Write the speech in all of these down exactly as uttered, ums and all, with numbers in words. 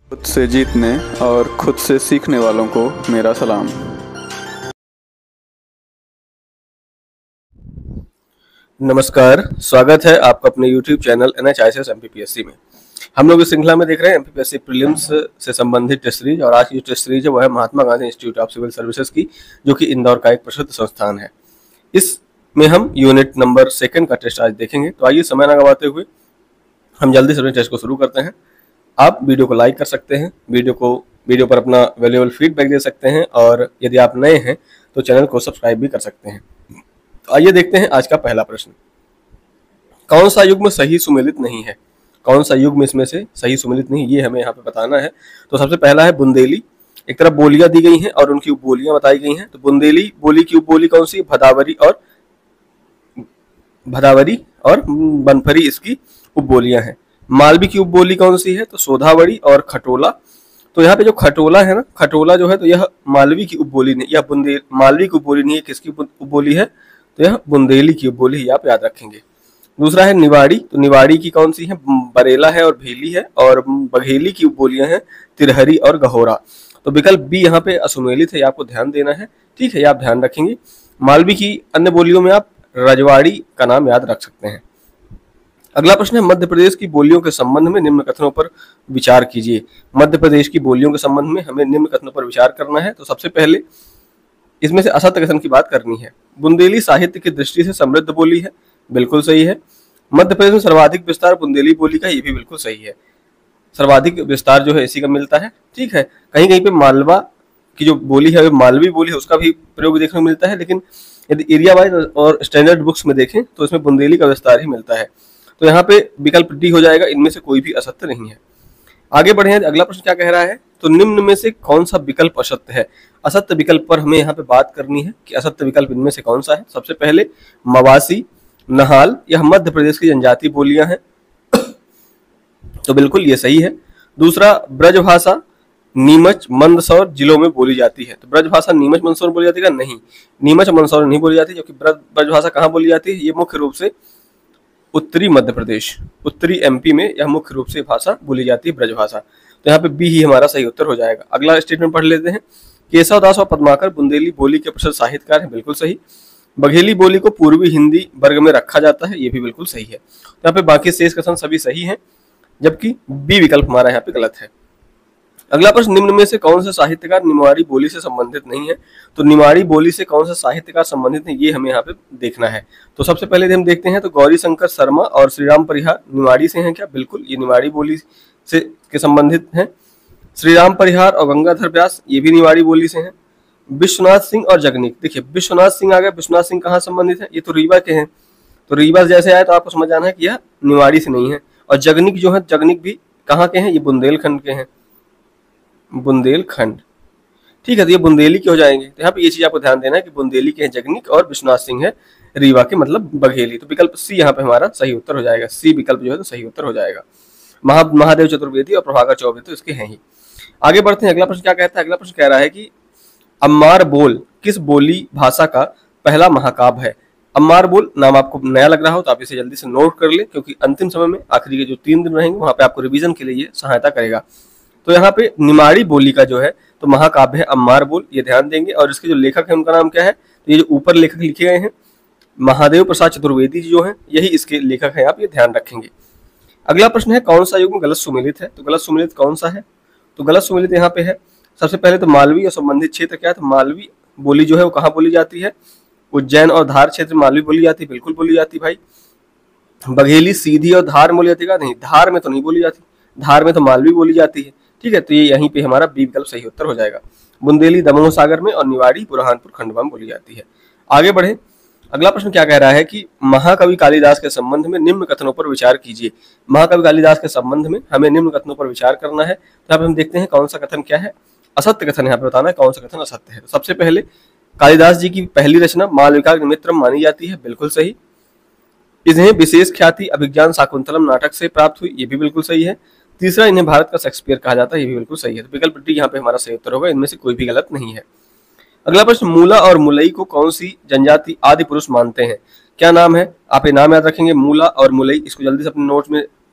खुद से जीतने और खुद से सीखने वालों को मेरा सलाम। नमस्कार, स्वागत है आपका अपने YouTube channel N H I C S M P P S C में। हम लोग इस श्रृंखला में देख रहे हैं M P P S C prelims से संबंधित टेस्ट सीरीज, और आज की जो टेस्ट सीरीज है वह है Mahatma Gandhi institute of civil services की, जो कि इंदौर का एक प्रसिद्ध संस्थान है। इसमें हम यूनिट नंबर सेकंड का टेस्ट आज देखेंगे। तो आइए समय न गवाते हुए हम जल्दी से अपने टेस्ट को शुरू करते हैं। आप वीडियो को लाइक कर सकते हैं, वीडियो को वीडियो पर अपना वैल्यूएबल फीडबैक दे सकते हैं, और यदि आप नए हैं तो चैनल को सब्सक्राइब भी कर सकते हैं। तो आइए देखते हैं आज का पहला प्रश्न। कौन सा युग्म सही सुमेलित नहीं है? कौन सा युग्म इसमें से सही सुमेलित नहीं, ये हमें यहाँ पे बताना है। तो सबसे पहला है बुंदेली। एक तरफ बोलियां दी गई हैं और उनकी उपबोलियां बताई गई हैं। तो बुंदेली बोली की उपबोली कौन सी? भदावरी और भदावरी और बनफरी इसकी उपबोलियां हैं। मालवी की उपबोली कौन सी है? तो सोधावड़ी और खटोला। तो यहाँ पे जो खटोला है ना, खटोला जो है तो यह मालवी की उपबोली नहीं, यह बुंदेल मालवी की उपबोली नहीं है। किसकी उपबोली है? तो यह बुंदेली की उपबोली, आप याद रखेंगे। दूसरा है निवाड़ी। तो निवाड़ी की कौन सी है? बरेला है और भेली है। और बघेली की उपबोलियां हैं तिरहरी और गहोरा। तो विकल्प बी यहाँ पे असुमेलित है, आपको ध्यान देना है। ठीक है, ये आप ध्यान रखेंगे। मालवी की अन्य बोलियों में आप रजवाड़ी का नाम याद रख सकते हैं। अगला प्रश्न है मध्य प्रदेश की बोलियों के संबंध में निम्न कथनों पर विचार कीजिए। मध्य प्रदेश की बोलियों के संबंध में हमें निम्न कथनों पर विचार करना है। तो सबसे पहले इसमें से असत्य कथन की बात करनी है। बुंदेली साहित्य की दृष्टि से समृद्ध बोली है, बिल्कुल सही है। मध्य प्रदेश में सर्वाधिक विस्तार बुंदेली बोली का, ये भी बिल्कुल सही है। सर्वाधिक विस्तार जो है इसी का मिलता है। ठीक है, कहीं कहीं पे मालवा की जो बोली है, मालवी बोली है, उसका भी प्रयोग देखने को मिलता है, लेकिन यदि एरिया वाइज और स्टैंडर्ड बुक्स में देखें तो इसमें बुंदेली का विस्तार ही मिलता है। तो यहाँ पे विकल्प डी हो जाएगा, इनमें से कोई भी असत्य नहीं है। आगे बढ़े हैं, अगला प्रश्न क्या कह रहा है? तो निम्न में से कौन सा विकल्प असत्य है? असत्य विकल्प पर हमें यहाँ पे बात करनी है कि असत्य विकल्प इनमें से कौन सा है। सबसे पहले मवासी, नहाल, यह मध्य प्रदेश की जनजातीय बोलियां हैं, तो बिल्कुल ये सही है। दूसरा, ब्रजभाषा नीमच मंदसौर जिलों में बोली जाती है। तो ब्रजभाषा नीमच मंदसौर बोली जाती है? नहीं, नीमच मंदसौर नहीं बोली जाती, क्योंकि ब्रजभाषा कहाँ बोली जाती है? ये मुख्य रूप से उत्तरी मध्य प्रदेश, उत्तरी एमपी में यह मुख्य रूप से भाषा बोली जाती है, ब्रजभाषा। तो यहाँ पे बी ही हमारा सही उत्तर हो जाएगा। अगला स्टेटमेंट पढ़ लेते हैं। केशव दास और पद्माकर बुंदेली बोली के प्रसिद्ध साहित्यकार हैं, बिल्कुल सही। बघेली बोली को पूर्वी हिंदी वर्ग में रखा जाता है, ये भी बिल्कुल सही है। तो यहाँ पे बाकी शेष कथन सभी सही हैं, जबकि बी विकल्प हमारा यहाँ पे गलत है। अगला प्रश्न, निम्न में से कौन सा साहित्यकार निमाड़ी बोली से संबंधित नहीं है? तो निमाड़ी बोली से कौन सा साहित्यकार संबंधित है, ये हमें यहाँ पे देखना है। तो सबसे पहले हम देखते हैं, तो गौरी शंकर शर्मा और श्रीराम परिहार निमाड़ी से हैं क्या? बिल्कुल, ये निमाड़ी बोली से के संबंधित हैं। श्रीराम परिहार और गंगाधर व्यास, ये भी निमाड़ी बोली से हैं। विश्वनाथ सिंह और जगनिक, देखिए विश्वनाथ सिंह आ गया, विश्वनाथ सिंह कहाँ संबंधित है? ये तो रीवा के हैं। तो रीवा जैसे आए तो आपको समझ आना है कि यह निवाड़ी से नहीं है। और जगनिक जो है, जगनिक भी कहाँ के हैं? ये बुंदेलखंड के हैं, बुंदेलखंड। ठीक है, तो ये बुंदेली के हो जाएंगे। तो यहाँ पे ये चीज आपको ध्यान देना है कि बुंदेली के हैं जगनिक और विश्वनाथ सिंह है रीवा के, मतलब बघेली। तो विकल्प सी यहाँ पे हमारा सही उत्तर हो जाएगा। सी विकल्प जो है तो सही उत्तर हो जाएगा। महा महादेव चतुर्वेदी और प्रभाकर चौबे तो इसके हैं ही। आगे बढ़ते हैं, अगला प्रश्न क्या कहता है? अगला प्रश्न कह रहा है कि अम्मार बोल किस बोली भाषा का पहला महाकाव्य है? अम्मार बोल नाम आपको नया लग रहा हो तो आप इसे जल्दी से नोट कर ले, क्योंकि अंतिम समय में आखिरी के जो तीन दिन रहेंगे वहां पे आपको रिवीजन के लिए ये सहायता करेगा। तो यहाँ पे निमाड़ी बोली का जो है तो महाकाव्य है अम्मार बोल, ये ध्यान देंगे। और इसके जो लेखक है उनका नाम क्या है? तो ये जो ऊपर लेखक लिखे गए हैं महादेव प्रसाद चतुर्वेदी जो है, यही इसके लेखक हैं, आप ये ध्यान रखेंगे। अगला प्रश्न है, कौन सा युग्म गलत सुमेलित है? तो गलत सुमेलित कौन सा है? तो गलत सुमेलित यहाँ पे है सबसे पहले तो मालवी और संबंधित क्षेत्र क्या है? तो मालवी बोली जो है वो कहाँ बोली जाती है? उज्जैन और धार क्षेत्र में मालवी बोली जाती है, बिल्कुल बोली जाती है भाई। बघेली, सीधी और धार बोली जाती है? नहीं, धार में तो नहीं बोली जाती, धार में तो मालवी बोली जाती है। ठीक है, तो ये यहीं पे हमारा बी विकल्प सही उत्तर हो जाएगा। बुंदेली दमोह सागर में और निवाड़ी बुरहानपुर खंडवा में बोली जाती है। आगे बढ़े, अगला प्रश्न क्या कह रहा है कि महाकवि कालिदास के संबंध में निम्न कथनों पर विचार कीजिए। महाकवि कालिदास के संबंध में हमें निम्न कथनों पर विचार करना है। तो यहाँ पे हम देखते हैं कौन सा कथन क्या है, असत्य कथन यहाँ पे बताना है कौन सा कथन असत्य है। तो सबसे पहले कालिदास जी की पहली रचना मालविका निमित्रम मानी जाती है, बिल्कुल सही। इन्हें विशेष ख्याति अभिज्ञान शाकुंतलम नाटक से प्राप्त हुई, ये भी बिल्कुल सही है। तीसरा, इन्हें भारत का शेक्सपियर कहा जाता है, ये भी बिल्कुल सही है। तो विकल्प डी यहाँ पे हमारा सही उत्तर होगा, इनमें से कोई भी गलत नहीं है। अगला प्रश्न, मूला और मुलई को कौन सी जनजाति आदि पुरुष मानते हैं? क्या नाम है? आप ये नाम याद रखेंगे, मूला और मुलई। इसको जल्दी से अपने नोट्स में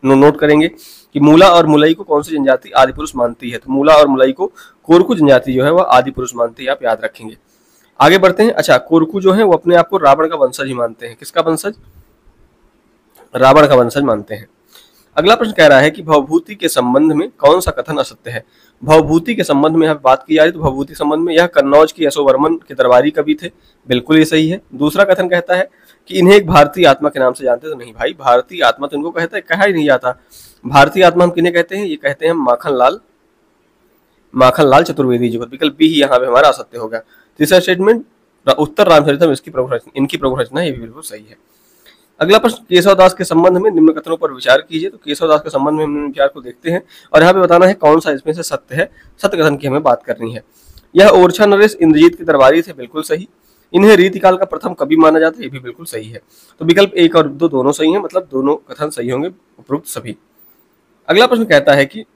नोट करेंगे कि मूला और मुलई को कौन सी जनजाति आदि पुरुष मानती है। तो मूला और मुलई को कोरकू जनजाति जो है वह आदि पुरुष मानती है, आप याद रखेंगे। आगे बढ़ते हैं। अच्छा, कोरकू जो है वो अपने आप को रावण का वंशज ही मानते हैं। किसका वंशज? रावण का वंशज मानते हैं। अगला प्रश्न कह रहा है कि भवभूति के संबंध में कौन सा कथन असत्य है। भवभूति के संबंध में यहाँ बात की जा रही है, तो भवभूति संबंध में यह कन्नौज के यशोवर्मन के दरबारी कवि थे, बिल्कुल ये सही है। दूसरा कथन कहता है कि इन्हें एक भारतीय आत्मा के नाम से जानते, तो नहीं भाई, भारतीय आत्मा तो इनको कहता है, कहा ही नहीं जाता। भारतीय आत्मा हम किन्हें कहते हैं? ये कहते हैं माखन लाल माखन लाल चतुर्वेदी जी को। विकल्प बी ही यहाँ पे हमारा असत्य हो गया। तीसरा स्टेटमेंट उत्तर रामचरितम इसकी प्रमुख रचना इनकी प्रमुख रचना, ये भी बिल्कुल सही है। अगला प्रश्न, केशवदास के संबंध में निम्न कथनों पर विचार कीजिए। तो केशवदास के संबंध में हम विचार को देखते हैं और यहाँ पे बताना है कौन सा इसमें से सत्य है। सत्य कथन की हमें बात करनी है। यह ओरछा नरेश इंद्रजीत के दरबारी थे, बिल्कुल सही। इन्हें रीतिकाल का प्रथम कवि माना जाता है, ये भी बिल्कुल सही है। तो विकल्प एक और दो दोनों सही है, मतलब दोनों कथन सही होंगे, उपरोक्त सभी। अगला प्रश्न कहता है कि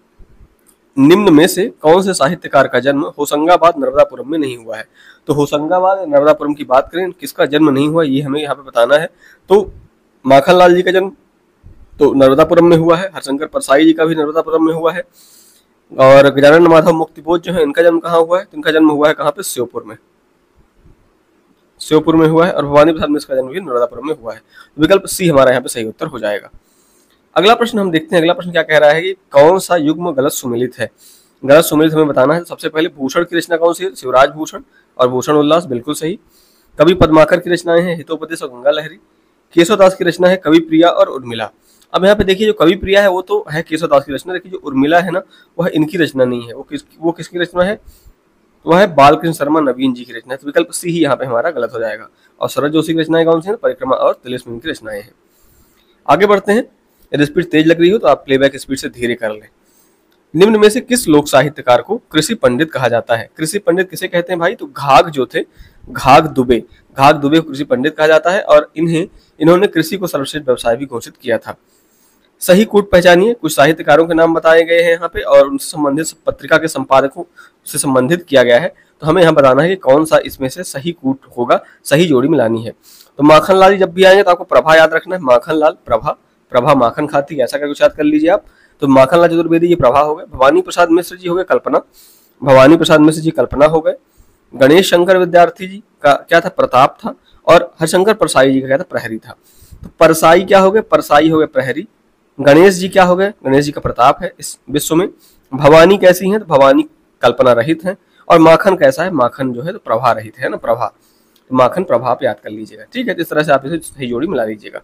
निम्न में से कौन से साहित्यकार का जन्म होशंगाबाद नर्मदापुरम में नहीं हुआ है। तो होशंगाबाद नर्मदापुरम की बात करें, किसका जन्म नहीं हुआ ये हमें यहाँ पे बताना है। तो माखनलाल जी का जन्म तो नर्मदापुरम में हुआ है। हरशंकर परसाई जी का भी नर्मदापुरम में हुआ है। और गजानन माधव मुक्तिबोध जो है, इनका जन्म कहाँ हुआ है? तो इनका जन्म हुआ है कहाँ पे? श्योपुर में श्योपुर में हुआ है। और भवानी प्रसाद मिश्र का जन्म भी नर्मदापुरम में हुआ है। विकल्प सी हमारा यहाँ पे सही उत्तर हो जाएगा। अगला प्रश्न हम देखते हैं। अगला प्रश्न क्या कह रहा है कि कौन सा युग्म गलत सुमेलित है। गलत सुमेलित हमें बताना है। सबसे पहले भूषण की रचना कौन सी है? शिवराज भूषण और भूषण उल्लास, बिल्कुल सही। कवि पद्माकर की रचनाएं हैं हितोपदेश और गंगा लहरी। केशवदास की रचना है कवि प्रिया और उर्मिला। अब यहाँ पे देखिए, जो कवि प्रिया है वो तो है केशवदास की रचना, लेकिन जो उर्मिला है ना, वह इनकी रचना नहीं है। वो किस वो किसकी रचना है? वह है बालकृष्ण शर्मा नवीन जी की रचना। तो विकल्प सी ही यहाँ पे हमारा गलत हो जाएगा। और शरद जोशी की रचनाएं कौन सी है? परिक्रमा और तिलिस्मी की रचनाएं हैं। आगे बढ़ते हैं। यदि स्पीड तेज लग रही हो तो आप प्लेबैक स्पीड से धीरे कर लें। निम्न में से किस लोक साहित्यकार को कृषि पंडित कहा जाता है? कृषि पंडित किसे कहते हैं भाई? तो घाघ जो थे, घाघ दुबे घाघ दुबे को कृषि पंडित कहा जाता है। और इन्हें इन्होंने कृषि को सर्वश्रेष्ठ व्यवसाय भी घोषित किया था। सही कूट पहचानिए। कुछ साहित्यकारों के नाम बताए गए हैं यहाँ पे और उनसे संबंधित पत्रिका के संपादकों से संबंधित किया गया है। तो हमें यहाँ बताना है कि कौन सा इसमें से सही कूट होगा, सही जोड़ी मिलानी है। तो माखनलाल जब भी आएंगे तो आपको प्रभा याद रखना है। माखनलाल प्रभा, प्रभा माखन खाती, ऐसा करके याद कर लीजिए आप। तो माखनलाल चतुर्वेदी ये प्रभा हो गए। भवानी प्रसाद मिश्र जी हो गए कल्पना, भवानी प्रसाद मिश्र जी कल्पना हो गए। गणेश शंकर विद्यार्थी जी का क्या था? प्रताप था। और हरशंकर परसाई जी का क्या था? प्रहरी था। तो परसाई क्या हो गए? परसाई हो गए प्रहरी। गणेश जी क्या हो गए? गणेश जी का प्रताप है इस विश्व में। भवानी कैसी है? तो भवानी कल्पना रहित है। और माखन कैसा है? माखन जो है तो प्रभा रहित है ना, प्रभा। तो माखन प्रभा आप याद कर लीजिएगा, ठीक है। इस तरह से आप इसे सही जोड़ी मिला लीजिएगा।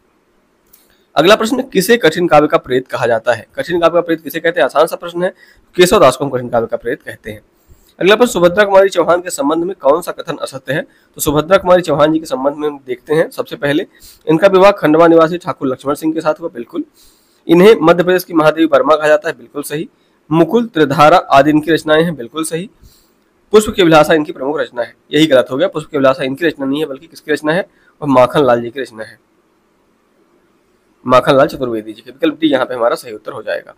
अगला प्रश्न, किसे कठिन काव्य का प्रेत कहा जाता है? कठिन काव्य का प्रेत किसे कहते हैं? आसान सा प्रश्न है। केशवदास को हम कठिन काव्य का प्रेत कहते हैं। अगला प्रश्न, सुभद्रा कुमारी चौहान के संबंध में कौन सा कथन असत्य है? तो सुभद्रा कुमारी चौहान जी के संबंध में हम देखते हैं। सबसे पहले इनका विवाह खंडवा निवासी ठाकुर लक्ष्मण सिंह के साथ हुआ, बिल्कुल। इन्हें मध्य प्रदेश की महादेवी वर्मा कहा जाता है, बिल्कुल सही। मुकुल, त्रिधारा आदि इनकी रचनाएं हैं, बिल्कुल सही। पुष्प की अभिलाषा इनकी प्रमुख रचना है, यही गलत हो गया। पुष्प की अभिलाषा इनकी रचना नहीं है, बल्कि किसकी रचना है? और माखन लाल जी की रचना है, माखन लाल चतुर्वेदी जी के। विकल्प डी यहाँ पे हमारा सही उत्तर हो जाएगा।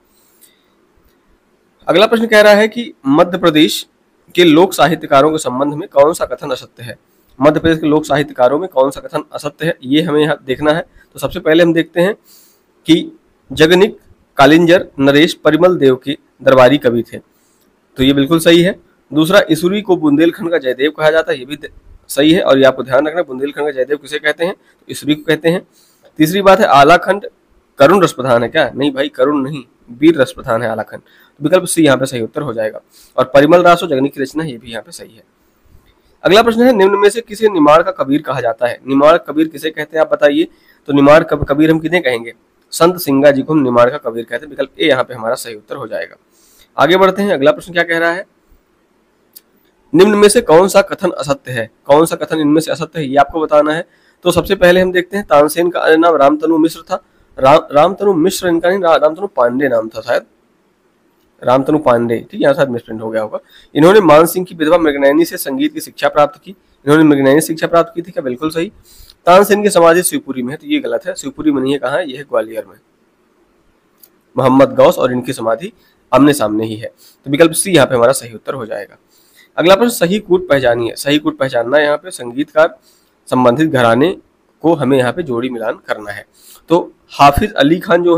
अगला प्रश्न कह रहा है कि मध्य प्रदेश के लोक साहित्यकारों के संबंध में कौन सा कथन असत्य है? मध्य प्रदेश के लोक साहित्यकारों में कौन सा कथन असत्य है, ये हमें यहाँ देखना है। तो सबसे पहले हम देखते हैं कि जगनिक, कालिंजर, नरेश परिमल देव के दरबारी कवि थे, तो ये बिल्कुल सही है। दूसरा, इसुरी को बुंदेलखंड का जयदेव कहा जाता है, ये भी सही है। और ये आपको ध्यान रखना, बुंदेलखंड का जयदेव किसे कहते हैं? तो इसुरी को कहते हैं। तीसरी बात है, आलाखंड करुण रस प्रधान है क्या? नहीं भाई, करुण नहीं, वीर रस प्रधान है आलाखंड। तो विकल्प सी यहाँ पे सही उत्तर हो जाएगा। और परिमल रासो जगनिक की रचना, ये भी यहाँ पे सही है। अगला प्रश्न है, निम्न में से किसे निमाड़ का कबीर कहा जाता है? निमाड़ कबीर किसे कहते हैं आप बताइए? तो निमाड़ कबीर हम किन्हें कहेंगे? संत सिंगा जी को हम निमाड़ का कबीर कहते हैं। विकल्प ए यहाँ पे हमारा सही उत्तर हो जाएगा। आगे बढ़ते हैं। अगला प्रश्न क्या कह रहा है, निम्न में से कौन सा कथन असत्य है? कौन सा कथन इनमें से असत्य है, ये आपको बताना है। तो सबसे पहले हम देखते हैं, तानसेन का नाम रामतनु मिश्र था। राम रामतनु मिश्र इनका नहीं, रामतनु पांडे नाम था शायद, रामतनु पांडे, ठीक है, यहाँ शायद मिसप्रिंट हो गया होगा। इन्होंने मान सिंह की विधवा मृगनयनी से संगीत की शिक्षा प्राप्त की। इन्होंने मृगनयनी शिक्षा प्राप्त की थी क्या? बिल्कुल सही। तानसेन की समाधि शिवपुरी में है, तो ये गलत है। शिवपुरी में नहीं है, कहाँ है? ये है ग्वालियर में। मोहम्मद गौस और इनकी समाधि आमने सामने ही है। तो विकल्प सी यहाँ पे हमारा सही उत्तर हो जाएगा। अगला प्रश्न, सही कूट पहचानिए। सही कूट पहचानना है यहाँ पे संगीतकार संबंधित घराने को हमें यहाँ पे जोड़ी मिलान करना है। तो हाफिज अली खान जो है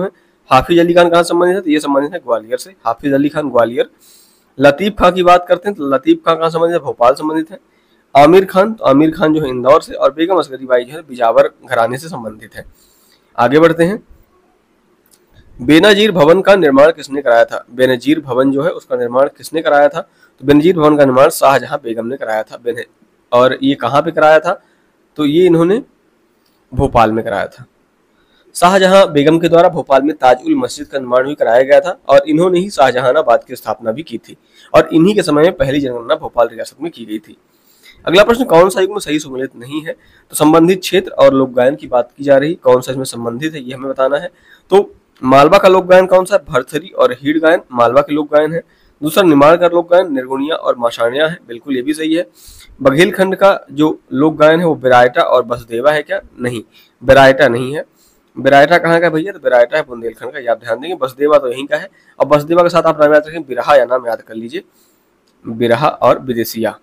हाफिज अली खान कहाँ संबंधित है, तो ये संबंधित है ग्वालियर से, हाफिज अली खान ग्वालियर। लतीफ खां की बात करते हैं तो लतीफ खां कहाँ संबंधित है, भोपाल संबंधित है। आमिर खान, तो आमिर खान जो है इंदौर से, और बेगम असगरी बाई जो है बिजावर घराने से संबंधित है। आगे बढ़ते हैं। बेनजीर भवन का निर्माण किसने कराया था, बेनजीर भवन जो है उसका निर्माण किसने कराया था, तो बेनजीर भवन का निर्माण शाहजहां बेगम ने कराया था। बेने और ये कहाँ पे कराया था, तो ये इन्होंने भोपाल में कराया था। शाहजहां बेगम के द्वारा भोपाल में ताज-उल मस्जिद का निर्माण भी कराया गया था, और इन्होंने ही शाहजहानाबाद की स्थापना भी की थी, और इन्हीं के समय में पहली जनगणना भोपाल रियासत में की गई थी। अगला प्रश्न, कौन सा युग्म सही सुमेलित नहीं है, तो संबंधित क्षेत्र और लोक गायन की बात की जा रही, कौन सा इसमें संबंधित है ये हमें बताना है। तो मालवा का लोक गायन कौन सा है, भरथरी और हीड़ गायन मालवा के लोक गायन है। दूसरा निमाड़ का लोक गायन निर्गुणिया और माशाणिया है, बिल्कुल ये भी सही है। बघेलखंड का जो लोक गायन है वो बिरायटा और बसदेवा है क्या, नहीं, बिरायटा नहीं है। बिरायटा कहाँ का भैया, तो बिरायटा है बुंदेलखंड का, ये आप ध्यान देंगे। बसदेवा तो यहीं का है, और बसदेवा के साथ आप नाम याद रखें, बिरहा या नाम याद कर लीजिए, बिरहा और विदेशिया,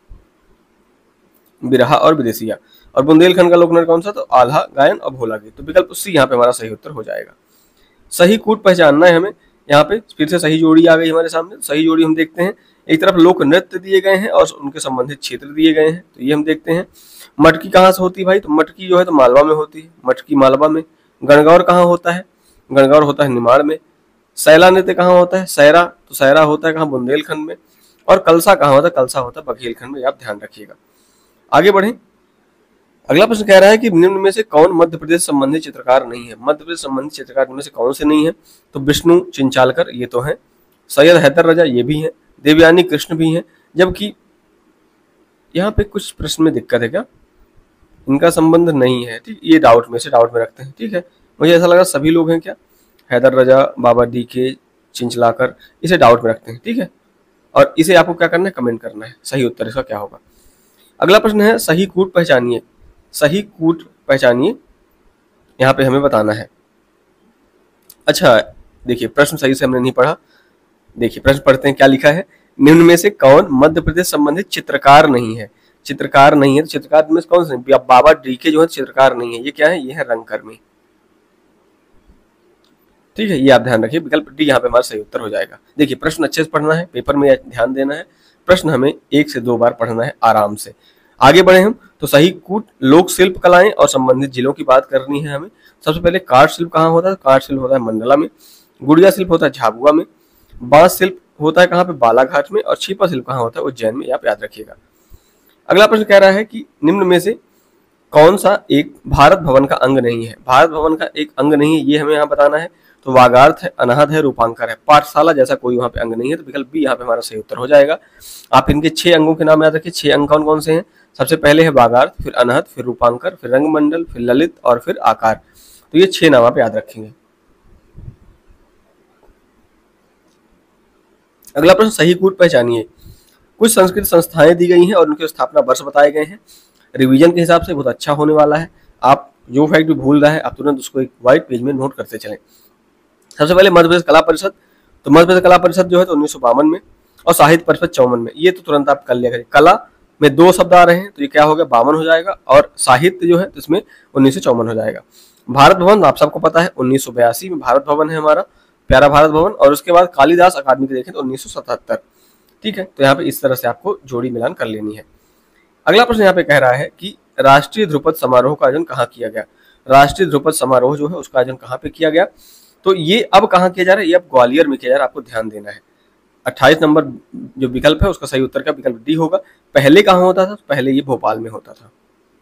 बिरहा और विदेशिया। और बुंदेलखंड का लोकनृत्य कौन सा, तो आल्हा गायन और भोला गीत, तो विकल्प सी यहाँ पे हमारा सही उत्तर हो जाएगा। सही कूट पहचानना है हमें, यहाँ पे फिर से सही जोड़ी आ गई हमारे सामने। सही जोड़ी हम देखते हैं, एक तरफ लोक नृत्य दिए गए हैं और उनके संबंधित क्षेत्र दिए गए हैं, तो ये हम देखते हैं। मटकी कहाँ से होती है भाई, तो मटकी जो है तो मालवा में होती है, मटकी मालवा में। गणगौर कहाँ होता है, गणगौर होता है निमाड़ में। सैला नृत्य कहाँ होता है, सैरा, तो सैरा होता है कहाँ, बुंदेलखंड में। और कलसा कहाँ होता है, कलसा होता है बघेलखंड में, आप ध्यान रखिएगा। आगे बढ़े। अगला प्रश्न कह रहा है कि निम्न में से कौन मध्य प्रदेश संबंधी चित्रकार नहीं है, मध्य प्रदेश संबंधी चित्रकार में से कौन से नहीं है, तो विष्णु चिंचालकर ये तो है, सैयद हैदर रजा ये भी है, देवयानी कृष्ण भी है। जबकि यहाँ पे कुछ प्रश्न में दिक्कत है, क्या इनका संबंध नहीं है, ठीक, ये डाउट में से डाउट में रखते हैं, ठीक है। मुझे ऐसा लगा सभी लोग हैं क्या, हैदर रजा, बाबा डी के, चिंचलाकर, इसे डाउट में रखते हैं, ठीक है। और इसे आपको क्या करना है, कमेंट करना है सही उत्तर इसका क्या होगा। अगला प्रश्न है सही कूट पहचानिए, सही कूट पहचानिए, यहाँ पे हमें बताना है। अच्छा देखिए, प्रश्न सही से हमने नहीं पढ़ा, देखिए प्रश्न पढ़ते हैं क्या लिखा है। निम्न में से कौन मध्य प्रदेश संबंधित चित्रकार नहीं है, चित्रकार नहीं है, तो चित्रकार में कौन से, बाबा डीके जो है चित्रकार नहीं है, ये क्या है, ये है रंगकर्मी, ठीक है, ये आप ध्यान रखिए, विकल्प डी यहाँ पे हमारा सही उत्तर हो जाएगा। देखिए प्रश्न अच्छे से पढ़ना है, पेपर में ध्यान देना है, प्रश्न हमें एक से दो बार पढ़ना है आराम से। आगे बढ़े हम, तो सही कूट लोक शिल्प कलाएं और संबंधित जिलों की बात करनी है हमें। सबसे पहले काठ शिल्प कहाँ होता है, काठ शिल्प होता है मंडला में। गुड़िया शिल्प होता है झाबुआ में। बांस शिल्प होता है कहाँ पे, बालाघाट में। और छिपा शिल्प कहाँ होता है, उज्जैन में, आप याद रखिएगा। अगला प्रश्न कह रहा है कि निम्न में से कौन सा एक भारत भवन का अंग नहीं है, भारत भवन का एक अंग नहीं है, ये हमें यहाँ बताना है। तो वागार्थ है, अनाहत है, रूपांकर है, पाठशाला जैसा कोई वहाँ पे अंग नहीं है, तो विकल्प बी यहाँ पे हमारा सही उत्तर हो जाएगा। आप इनके छह अंगों के नाम याद रखिए, छह अंग कौन कौन से हैं। सबसे पहले है वागार्थ, फिर अनाहत, फिर रूपांकर, फिर रंगमंडल, फिर ललित और फिर आकार, तो ये छह नाम आप याद रखेंगे। अगला प्रश्न सही कूट पहचानिए। कुछ संस्कृत संस्थाएं दी गई हैं और उनके स्थापना वर्ष बताए गए हैं। रिवीजन के हिसाब से बहुत अच्छा होने वाला है, आप जो फैक्ट भी भूल रहा है आप तुरंत उसको एक व्हाइट पेज में नोट करते चलें। सबसे पहले मध्य प्रदेश कला परिषद, तो मध्य प्रदेश कला परिषद जो है तो उन्नीस सौ बावन में, और साहित्य परिषद चौवन में, ये तो तुरंत आप कर लिया करें। कला में दो शब्द आ रहे हैं तो ये क्या हो गया, बावन हो जाएगा, और साहित्य जो है तो इसमें उन्नीस सौ चौवन हो जाएगा। भारत भवन आप सबको पता है उन्नीस सौ बयासी में भारत भवन है हमारा, प्यारा भारत भवन। और उसके बाद कालिदास अकादमी की देखें तो उन्नीस सौ सतहत्तर, ठीक है। तो यहाँ पे इस तरह से आपको जोड़ी मिलान कर लेनी है। अगला प्रश्न यहाँ पे कह रहा है कि राष्ट्रीय ध्रुपद समारोह का आयोजन कहाँ किया गया, राष्ट्रीय ध्रुपद समारोह जो है उसका आयोजन कहाँ पे किया गया, तो ये अब कहाँ किया जा रहा है, ये अब ग्वालियर में किया जा रहा है, आपको ध्यान देना है। अट्ठाईस नंबर जो विकल्प है उसका सही उत्तर का विकल्प डी होगा। पहले कहाँ होता था, पहले ये भोपाल में होता था,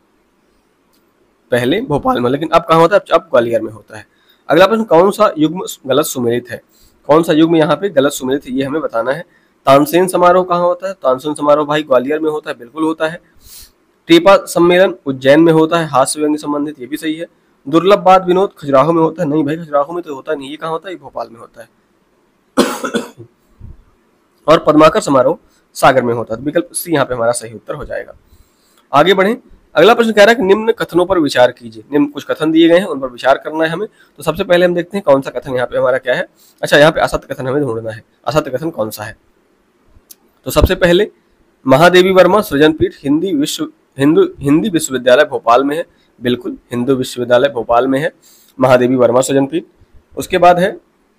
पहले भोपाल में, लेकिन अब कहाँ होता है, अब ग्वालियर में होता है। अगला प्रश्न कौन सा युग्म गलत सुमेलित है, कौन सा युग्म यहाँ पे गलत सुमेलित है ये हमें बताना है। तानसेन समारोह कहाँ होता है, तानसेन समारोह भाई ग्वालियर में होता है, बिल्कुल होता है। टेपा सम्मेलन उज्जैन में होता है, हास्य व्यंग्य संबंधित, ये भी सही है। दुर्लभ बात विनोद खजुराहो में होता है, नहीं भाई खजुराहो में तो होता नहीं, ये कहाँ होता है, ये भोपाल में होता है। और पद्माकर समारोह सागर में होता है, विकल्प सी यहाँ पे हमारा सही उत्तर हो जाएगा। आगे बढ़े। अगला प्रश्न कह रहा है कि निम्न कथनों पर विचार कीजिए। निम्न कुछ कथन दिए गए हैं, उन पर विचार करना है हमें। तो सबसे पहले हम देखते हैं कौन सा कथन यहाँ पे हमारा क्या है। अच्छा, यहाँ पे असत्य कथन हमें ढूंढना है, असत्य कथन कौन सा है। तो सबसे पहले महादेवी वर्मा सृजनपीठ हिंदी विश्व हिंदू हिंदी विश्वविद्यालय भोपाल में है, बिल्कुल हिंदू विश्वविद्यालय भोपाल में है महादेवी वर्मा सृजनपीठ। उसके बाद है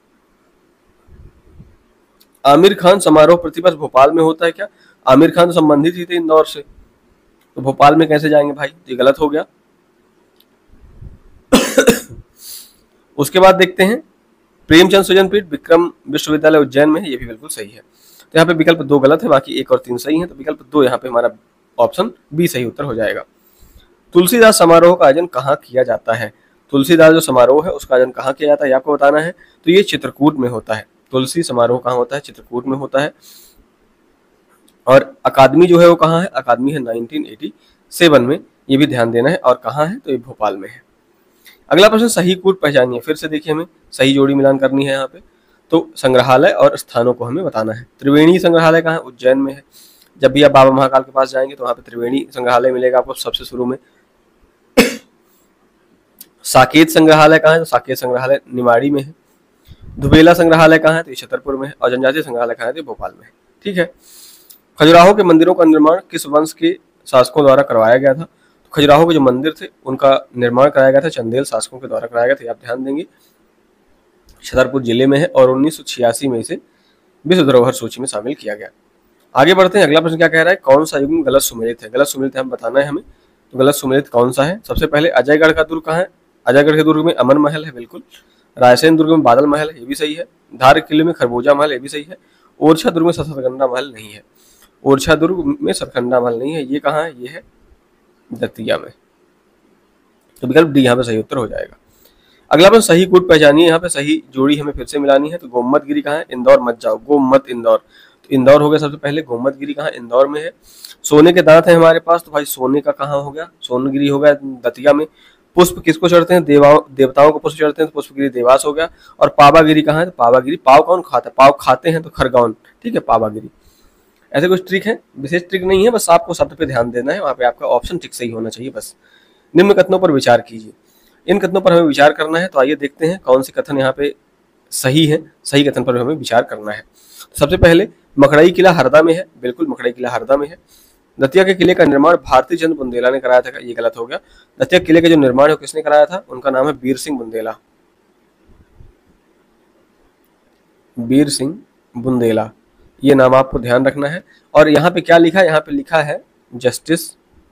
आमिर खान समारोह प्रतिवर्ष भोपाल में होता है क्या? आमिर खान तो संबंधित ही थे इंदौर से, तो भोपाल में कैसे जाएंगे भाई, ये गलत हो गया। उसके बाद देखते हैं प्रेमचंद सृजन पीठ विक्रम विश्वविद्यालय उज्जैन में है, ये भी बिल्कुल सही है। तो यहाँ पे विकल्प दो गलत है, बाकी एक और तीन सही है, तो विकल्प दो यहाँ पे हमारा ऑप्शन बी सही उत्तर हो जाएगा। तुलसीदास समारोह का आयोजन कहाँ किया जाता है? तुलसीदास जो समारोह है उसका आयोजन कहाँ किया जाता है, ये आपको बताना है। तो ये चित्रकूट में होता है। तुलसी समारोह कहाँ होता है? चित्रकूट में होता है। और अकादमी जो है वो कहाँ है? अकादमी है नाइनटीन एटी सेवन में, ये भी ध्यान देना है। और कहाँ है? तो ये भोपाल में है। अगला प्रश्न सही कूट पहचानिए। फिर से देखिए हमें सही जोड़ी मिलान करनी है यहाँ पे। तो संग्रहालय और स्थानों को हमें बताना है। त्रिवेणी संग्रहालय कहाँ है? उज्जैन में है। जब भी आप बाबा महाकाल के पास जाएंगे तो वहाँ पे त्रिवेणी संग्रहालय मिलेगा आपको सबसे शुरू में। साकेत संग्रहालय कहाँ है? तो साकेत संग्रहालय निमाड़ी में है। दुबेला संग्रहालय कहाँ है? तो छतरपुर में है। और जनजातीय संग्रहालय कहाँ है? तो भोपाल में है। ठीक है। खजुराहो के मंदिरों का निर्माण किस वंश के शासकों द्वारा करवाया गया था? तो खजुराहो के जो मंदिर थे उनका निर्माण कराया गया था चंदेल शासकों के द्वारा कराया गया था, आप ध्यान देंगे। छतरपुर जिले में है और उन्नीस सौ छियासी में इसे विश्व धरोहर सूची में शामिल किया गया। आगे बढ़ते हैं। अगला प्रश्न क्या कह रहा है? कौन सा युग्म गलत सुमेलित है? गलत सुमेलित हम बताना है हमें। तो गलत सुमेलित कौन सा है? सबसे पहले अजयगढ़ का दुर्ग कहाँ है? अजयगढ़ के दुर्ग में अमर महल है, बिल्कुल। रायसेन दुर्ग में बादल महल है, ये भी सही है। धार किले में खरबूजा महल, ये भी सही है। ओरछा दुर्ग में सतकंडा महल नहीं है। ओरछा दुर्ग में सतकंडा महल नहीं है। ये कहाँ है? ये है दतिया में। तो विकल्प डी यहाँ पे सही उत्तर हो जाएगा। अगला प्रश्न सही कूट पहचानिए। यहाँ पे सही जोड़ी हमें फिर से मिलानी है। तो गोमत गिरी कहाँ है? इंदौर मत जाओ, गोमत इंदौर। तो इंदौर हो गया सबसे पहले। गोमत गिरी कहाँ? इंदौर में है। सोने के दांत है हमारे पास, तो भाई सोने का कहाँ हो गया? सोनगिरी हो गया दतिया में। पुष्प किसको चढ़ते हैं? देवाओं देवताओं को पुष्प चढ़ते हैं, तो पुष्पगिरी देवास हो गया। और पावागिरी कहाँ है? तो पावागिरी। पाव कौन खाता है? पाव खाते हैं तो खरगोन, ठीक है, पावागिरी। ऐसे कुछ ट्रिक है, विशेष ट्रिक नहीं है, बस आपको शब्द पे ध्यान देना है, वहां पे आपका ऑप्शन ठीक सही होना चाहिए बस। निम्न कथनों पर विचार कीजिए। इन कथनों पर हमें विचार करना है, तो आइए देखते हैं कौन से कथन यहाँ पे सही है। सही कथन पर हमें विचार करना है। तो सबसे पहले मकड़ई किला हरदा में है, बिल्कुल मकड़ई किला हरदा में है। दतिया के किले का निर्माण भारती चंद बुंदेला ने कराया था, ये गलत हो गया। दतिया किले का जो निर्माण है किसने कराया था? उनका नाम है बीर सिंह बुंदेला। बीर सिंह बुंदेला, ये नाम आपको ध्यान रखना है। और यहाँ पे क्या लिखा है? यहाँ पे लिखा है justice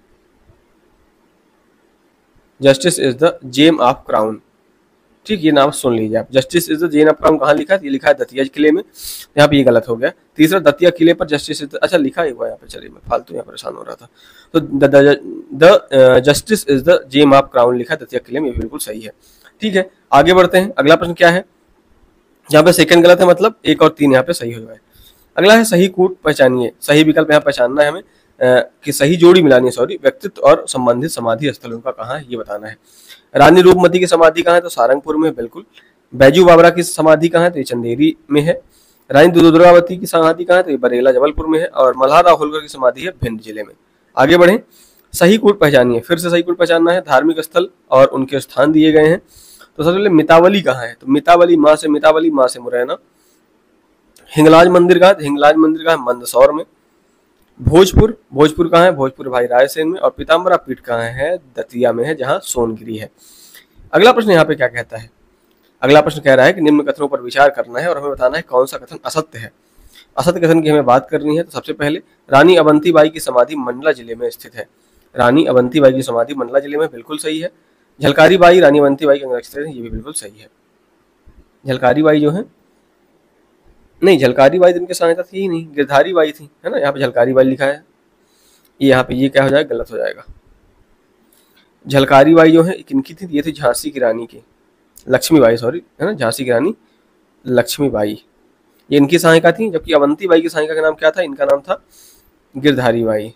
justice is the gem of crown, ठीक, ये नाम सुन लीजिए आप। Justice is the gem of crown कहाँ लिखा है? ये लिखा है दतिया किले में, यहाँ पे ये गलत हो गया। तीसरा दतिया किले पर जस्टिस इज, अच्छा लिखा ही हुआ यहाँ पे, चलिए मैं फालतू यहाँ परेशान हो रहा था। तो the justice is the gem of crown लिखा है दतिया किले में, ये बिल्कुल सही है। ठीक है, आगे बढ़ते हैं। अगला प्रश्न क्या है? यहाँ पे सेकंड गलत है, मतलब एक और तीन यहाँ पे सही हो गए। अगला है सही कूट पहचानिए। सही विकल्प यहाँ पहचानना है हमें कि सही जोड़ी मिलानी है, सॉरी, व्यक्तित्व और संबंधित समाधि स्थलों का कहाँ है ये बताना है। रानी रूपमती की समाधि कहाँ है? तो सारंगपुर में, बिल्कुल। बैजू बावरा की समाधि कहाँ है? तो ये चंदेरी में है। रानी दुर्गावती की समाधि कहाँ है? तो ये बरेला जबलपुर में है। और मल्हार होलकर की समाधि है भिंड जिले में। आगे बढ़े। सही कूट पहचानिए। फिर से सही कूट पहचानना है। धार्मिक स्थल और उनके स्थान दिए गए हैं। तो सबसे पहले मितावली कहाँ है? तो मितावली, माँ से मितावली, माँ से मुरैना। हिंगलाज मंदिर कहाँ है? हिंगलाज मंदिर कहाँ है? मंदसौर में। भोजपुर, भोजपुर कहाँ है? भोजपुर भाई रायसेन में। और पीताम्बरा पीठ कहाँ है? दतिया में है, जहाँ सोनगिरी है। अगला प्रश्न यहाँ पे क्या कहता है? अगला प्रश्न कह रहा है कि निम्न कथनों पर विचार करना है और हमें बताना है कौन सा कथन असत्य है। असत्य कथन की हमें बात करनी है। तो सबसे पहले रानी अवंतीबाई की समाधि मंडला जिले में स्थित है। रानी अवंतीबाई की समाधि मंडला जिले में, बिल्कुल सही है। झलकारी बाई रानी अवंतीबाई के अंगरक्षित है, ये भी बिल्कुल सही है। झलकारी बाई जो है, नहीं, झलकारी बाई जिनके सहायता थी ही नहीं, गिरधारी बाई थी, है ना। यहाँ पे झलकारी बाई लिखा है, ये यहाँ पे ये क्या हो जाएगा? गलत हो जाएगा। झलकारी बाई जो है किनकी थी? ये थी झांसी की रानी की, लक्ष्मीबाई, सॉरी, है ना, झांसी की रानी लक्ष्मीबाई, ये इनकी सहायिका थी। जबकि अवंती बाई की सहायिका का नाम क्या था? इनका नाम था गिरधारी बाई।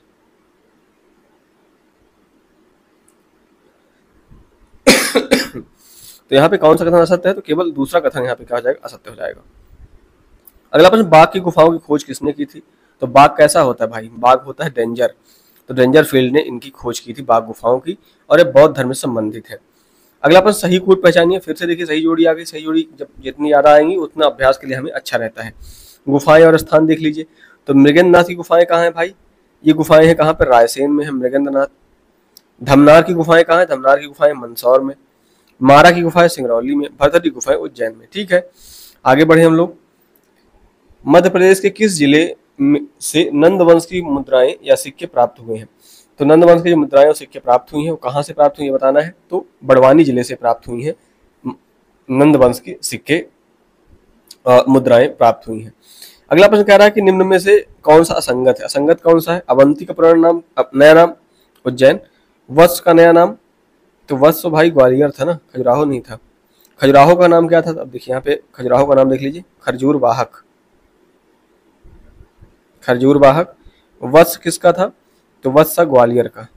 तो यहाँ पे कौन सा कथन असत्य है? तो केवल दूसरा कथन यहाँ पे क्या हो जाएगा? असत्य हो जाएगा। अगला प्रश्न, बाघ की गुफाओं की खोज किसने की थी? तो बाघ कैसा होता है भाई? बाघ होता है डेंजर। तो डेंजर फील्ड ने इनकी खोज की थी, बाघ गुफाओं की, और ये बौद्ध धर्म से संबंधित है। अगला प्रश्न, सही कूट पहचानिए। फिर से देखिए सही जोड़ी आ गई। सही जोड़ी जब जितनी ज्यादा आएंगी उतना अभ्यास के लिए हमें अच्छा रहता है। गुफाएं और स्थान देख लीजिए। तो मृगेंद्रनाथ की गुफाएं कहाँ है भाई? ये गुफाएं हैं कहाँ पर? रायसेन में है मृगेंद्रनाथ। धमनार की गुफाएं कहाँ है? धमनार की गुफाएं मंदसौर में। मारा की गुफा है सिंगरौली में, भरथरी की गुफा है उज्जैन में। ठीक है, आगे बढ़े हम लोग। मध्य प्रदेश के किस जिले में से नंद वंश की मुद्राएं या सिक्के प्राप्त हुए हैं? तो नंद वंश की जो मुद्राएं और सिक्के प्राप्त हुई हैं वो कहाँ से प्राप्त हुई है बताना है। तो बड़वानी जिले से प्राप्त हुई हैं नंद वंश की सिक्के अ, मुद्राएं प्राप्त हुई हैं। अगला प्रश्न कह रहा है कि निम्न में से कौन सा असंगत है? असंगत कौन सा है? अवंती का पुराना नाम, अप- नया नाम उज्जैन। वत्स का नया नाम, तो वत्स तो भाई ग्वालियर था ना, खजुराहो नहीं था। खजुराहो का नाम क्या था? अब देखिए यहाँ पे खजुराहो का नाम देख लीजिए, खरजूर वाहक, खरजूर वाहक। वत्स किसका था? तो वत्स था ग्वालियर का।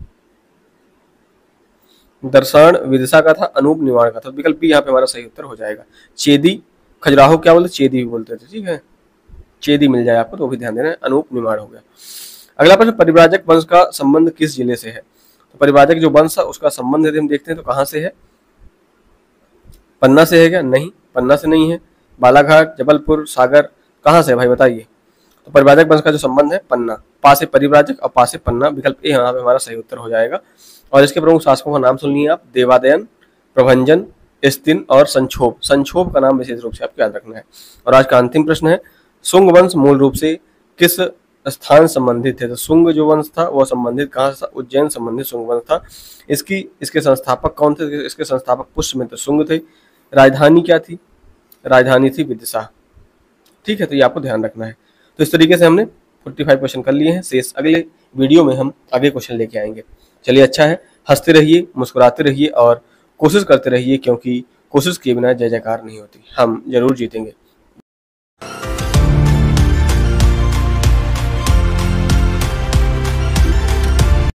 दर्शन विदिशा का था, अनूप निवाड़ का था। विकल्प बी यहाँ पे हमारा सही उत्तर हो जाएगा। चेदी, खजुराहो क्या बोलते? चेदी भी बोलते थे। ठीक है, चेदी मिल जाए आपको तो वो भी ध्यान देना है। अनूप निमाड़ हो गया। अगला प्रश्न, परिव्राजक वंश का संबंध किस जिले से है? तो परिव्राजक जो वंश है उसका संबंध यदि हम देखते हैं तो कहाँ से है? पन्ना से है क्या? नहीं, पन्ना से नहीं है। बालाघाट, जबलपुर, सागर, कहाँ से है भाई बताइए? तो परिव्राजक वंश का जो संबंध है पन्ना, पा से परिव्राजक और पा से पन्ना। विकल्प ए यहाँ पे हमारा सही उत्तर हो जाएगा। और इसके प्रमुख शासकों का नाम सुनिए आप, देवादयन, प्रभंजन, स्तिन और संक्षोभ। संक्षोभ का नाम विशेष रूप से आपको याद रखना है। और आज का अंतिम प्रश्न है, शुंग वंश मूल रूप से किस स्थान संबंधित है? तो शुंग जो वंश था वह संबंधित कहाँ से था? उज्जैन संबंधित शुंग वंश था। इसकी इसके संस्थापक कौन थे? इसके संस्थापक पुष्यमित्र शुंग थे। राजधानी क्या थी? राजधानी थी विदिशा। ठीक है, तो ये आपको ध्यान रखना है। तो इस तरीके से हमने पैंतालीस क्वेश्चन कर लिए हैं। शेष अगले वीडियो में हम आगे क्वेश्चन लेके आएंगे। चलिए, अच्छा है, हंसते रहिए, मुस्कुराते रहिए और कोशिश करते रहिए, क्योंकि कोशिश किए बिना जय जयकार नहीं होती। हम जरूर जीतेंगे।